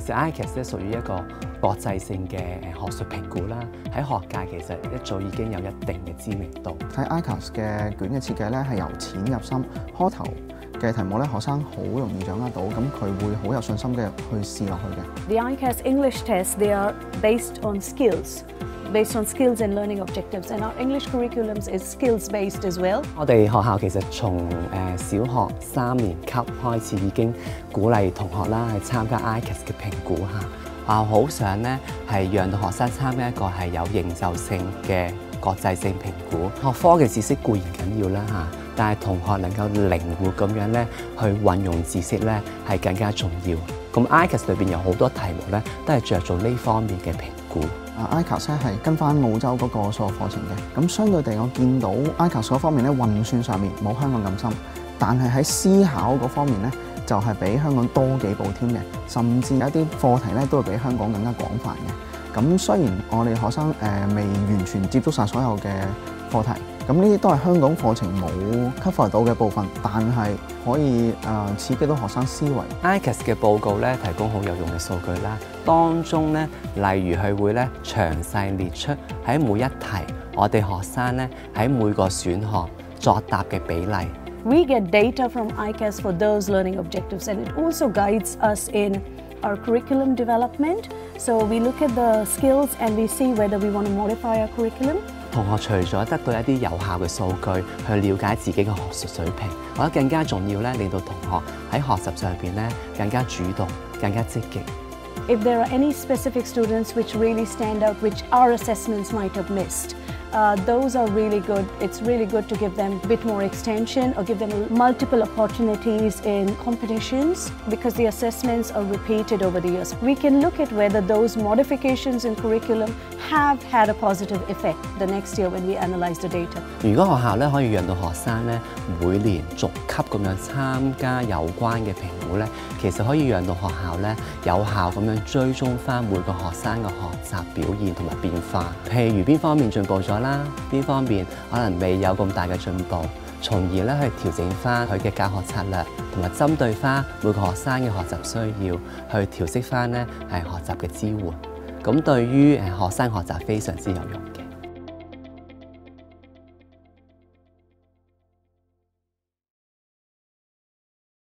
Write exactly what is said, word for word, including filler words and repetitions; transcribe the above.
其實 I C A S 咧屬於一個國際性嘅誒學術評估啦，喺學界其實一早已經有一定嘅知名度。 睇 I C A S 嘅卷嘅設計咧係由淺入深，開頭嘅題目咧學生好容易掌握到，咁佢會好有信心嘅去試落去嘅。 The I C A S English tests they are based on skills. Based on skills and learning objectives, and our English curriculums is skills-based as well. 我哋學校其實從誒小學三年級開始已經鼓勵同學啦去參加 I C A S 嘅評估嚇。學校好想咧係讓到學生參加一個係有認受性嘅國際性評估。學科嘅知識固然緊要啦嚇，但係同學能夠靈活咁樣咧去運用知識咧係更加重要。咁 I C A S 裏邊有好多題目咧都係着重呢方面嘅評估。 啊 I C A S 咧係跟翻澳洲嗰個數學課程嘅，咁相對地我見到 I C A S 嗰方面咧運算上面冇香港咁深，但係喺思考嗰方面咧就係比香港多幾步添嘅，甚至有一啲課題咧都會比香港更加廣泛嘅。咁雖然我哋學生誒、呃、未完全接觸晒所有嘅課題，咁呢啲都係香港課程冇 cover 到嘅部分，但係可以誒、呃、刺激到學生思維。 I C A S 嘅報告咧提供好有用嘅數據啦，當中咧例如佢會咧詳細列出喺每一題我哋學生咧喺每個選項作答嘅比例。 We get data from I C A S for those learning objectives, and it also guides us in our curriculum development. So we look at the skills and we see whether we want to modify our curriculum. 同學除咗得到一啲有效嘅數據去了解自己嘅學術水平，我覺得更加重要咧，令到同學喺學習上邊咧更加主動、更加積極。 If there are any specific students which really stand out, which our assessments might have missed, uh, those are really good. It's really good to give them a bit more extension or give them multiple opportunities in competitions because the assessments are repeated over the years. We can look at whether those modifications in curriculum have had a positive effect the next year when we analyze the data. 如果學校咧可以讓到學生咧每年逐級咁樣參加有關嘅評估咧，其實可以讓到學校咧有效咁樣追蹤翻每個學生嘅學習表現同埋變化。譬如邊方面進步咗啦，邊方面可能未有咁大嘅進步，從而咧去調整翻佢嘅教學策略，同埋針對翻每個學生嘅學習需要，去調適翻咧係學習嘅支援。咁對於誒學生學習非常之有用。